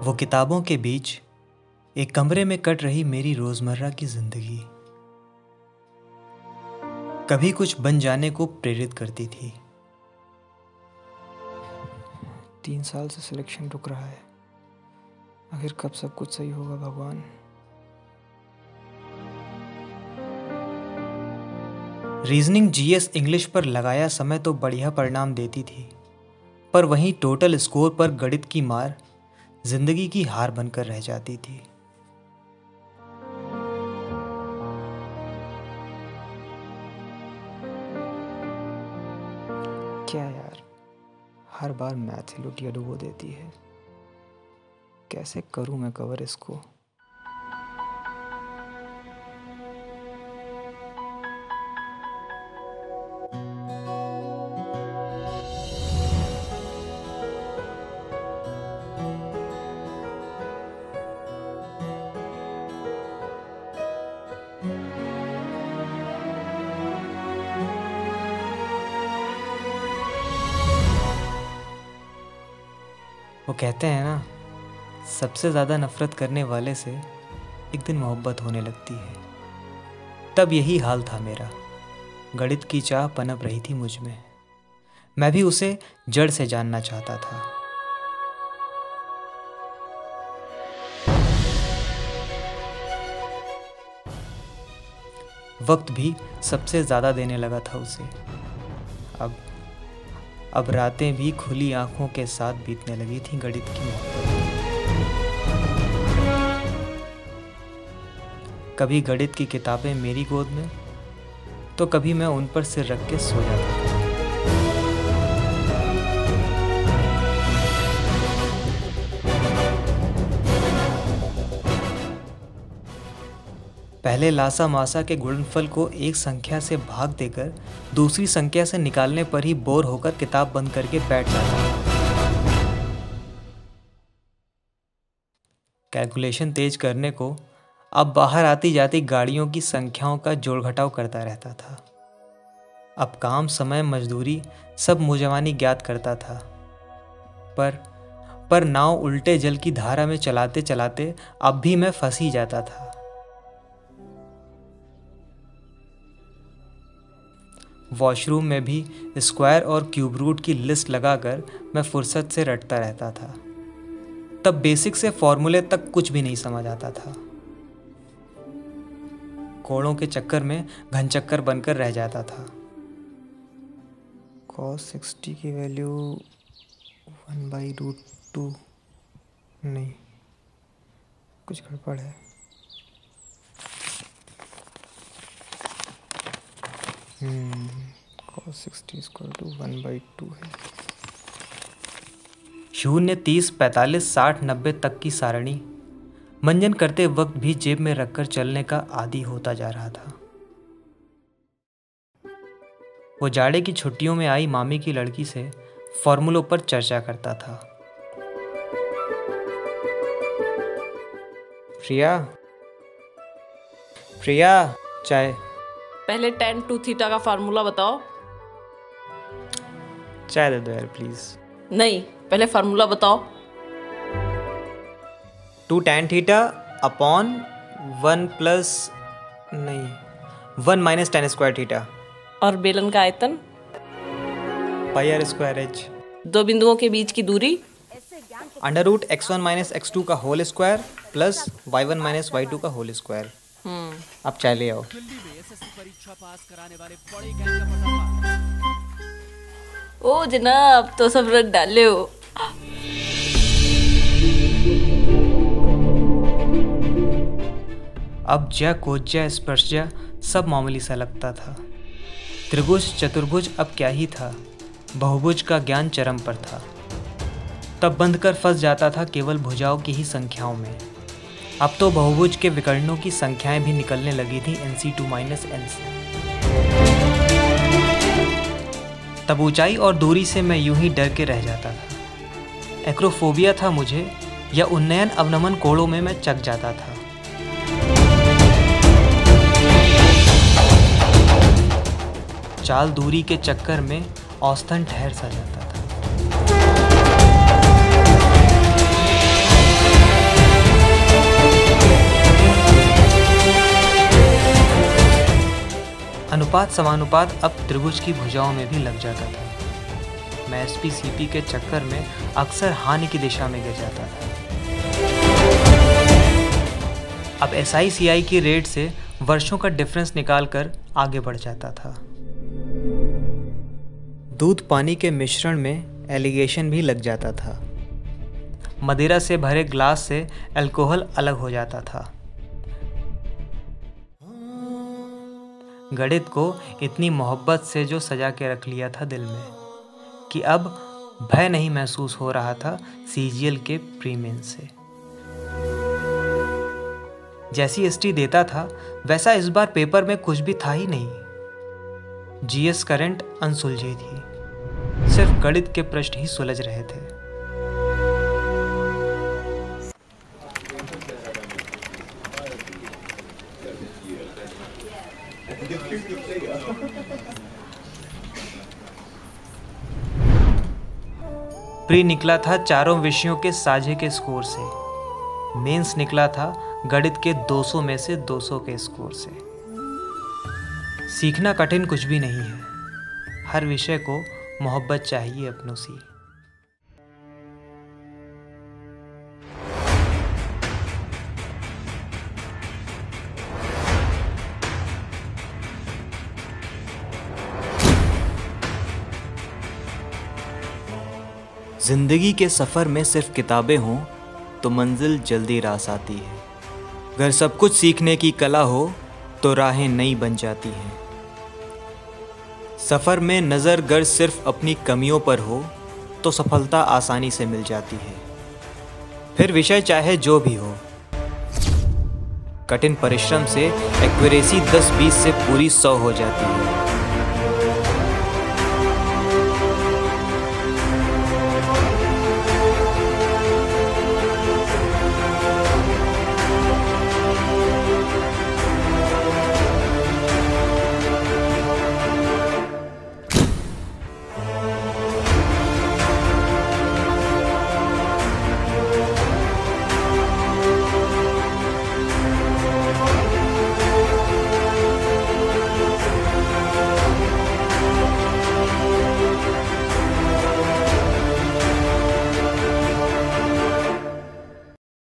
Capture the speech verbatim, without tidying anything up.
वो किताबों के बीच एक कमरे में कट रही मेरी रोजमर्रा की जिंदगी कभी कुछ बन जाने को प्रेरित करती थी। तीन साल से सिलेक्शन रुक रहा है, आखिर कब सब कुछ सही होगा भगवान। रीजनिंग, जीएस, इंग्लिश पर लगाया समय तो बढ़िया परिणाम देती थी, पर वहीं टोटल स्कोर पर गणित की मार जिंदगी की हार बनकर रह जाती थी। क्या यार, हर बार मैथ ही लुटिया डुबो देती है। कैसे करूं मैं कवर इसको। वो कहते हैं ना, सबसे ज़्यादा नफरत करने वाले से एक दिन मोहब्बत होने लगती है। तब यही हाल था मेरा। गणित की चाह पनप रही थी मुझ में। मैं भी उसे जड़ से जानना चाहता था। वक्त भी सबसे ज़्यादा देने लगा था उसे। अब अब रातें भी खुली आंखों के साथ बीतने लगी थी गणित की मोहब्बत। कभी गणित की किताबें मेरी गोद में, तो कभी मैं उन पर सिर रख के सो जाता था। पहले लासा मासा के गुणनफल को एक संख्या से भाग देकर दूसरी संख्या से निकालने पर ही बोर होकर किताब बंद करके बैठ जाता था। कैलकुलेशन तेज करने को अब बाहर आती जाती गाड़ियों की संख्याओं का जोड़ घटाव करता रहता था। अब काम, समय, मजदूरी सब मुझवानी ज्ञात करता था। पर पर नाव उल्टे जल की धारा में चलाते चलाते अब भी मैं फंस ही जाता था। वॉशरूम में भी स्क्वायर और क्यूब रूट की लिस्ट लगाकर मैं फुर्सत से रटता रहता था। तब बेसिक से फॉर्मूले तक कुछ भी नहीं समझ आता था। कोणों के चक्कर में घन चक्कर बनकर रह जाता था। कॉस सिक्सटी की value one by root two, नहीं, कुछ गड़बड़ है। Hmm cos sixty equal to one by two है। शून्य, तीस, पैंतालीस, साठ, नब्बे तक की सारणी मंजन करते वक्त भी जेब में रखकर चलने का आदी होता जा रहा था। वो जाड़े की छुट्टियों में आई मामी की लड़की से फॉर्मूलों पर चर्चा करता था। प्रिया, प्रिया, चाय। पहले टेन टू थीटा का फार्मूला बताओ। चाय दे दो यार प्लीज। नहीं, पहले फार्मूला बताओ। Two tan theta upon one plus नहीं one minus tan square theta. और बेलन का आयतन? Pi r square h. दो बिंदुओं के बीच की दूरी? Under root x one minus x two का whole square plus y one minus y two का होल स्क्वायर। अब चाय ले आओ। ओ जनाब, तो सब रट डाले हो। अब ज्या कोज्या स्पर्शजा सब मामूली सा लगता था। त्रिभुज चतुर्भुज अब क्या ही था, बहुभुज का ज्ञान चरम पर था। तब बंध कर फंस जाता था केवल भुजाओं की ही संख्याओं में। अब तो बहुभुज के विकर्णों की संख्याएं भी निकलने लगी थी n C two minus n से। तब ऊंचाई और दूरी से मैं यूं ही डर के रह जाता था। एक्रोफोबिया था मुझे, या उन्नयन अवनमन कोड़ों में मैं चक जाता था। चाल दूरी के चक्कर में औसतन ठहर सा जाता था। अनुपात समानुपात अब त्रिभुज की भुजाओं में भी लग जाता था। मैं एस पी सी पी के चक्कर में अक्सर हानि की दिशा में गिर जाता था। अब एस आई सी आई की रेट से वर्षों का डिफरेंस निकालकर आगे बढ़ जाता था। दूध पानी के मिश्रण में एलिगेशन भी लग जाता था। मदिरा से भरे ग्लास से अल्कोहल अलग हो जाता था। गणित को इतनी मोहब्बत से जो सजा के रख लिया था दिल में कि अब भय नहीं महसूस हो रहा था सी जी एल के प्रीमेन से। जैसी एस टी देता था वैसा इस बार पेपर में कुछ भी था ही नहीं। जी एस करंट अनसुलझी थी, सिर्फ गणित के प्रश्न ही सुलझ रहे थे। प्री निकला था चारों विषयों के साझे के स्कोर से। मेंस निकला था गणित के दो सौ में से दो सौ के स्कोर से। सीखना कठिन कुछ भी नहीं है, हर विषय को मोहब्बत चाहिए अपनों सी। जिंदगी के सफ़र में सिर्फ किताबें हों तो मंजिल जल्दी रास आती है। अगर सब कुछ सीखने की कला हो तो राहें नई बन जाती हैं। सफ़र में नज़र गर सिर्फ अपनी कमियों पर हो तो सफलता आसानी से मिल जाती है। फिर विषय चाहे जो भी हो, कठिन परिश्रम से एक्यूरेसी दस बीस से पूरी सौ हो जाती है।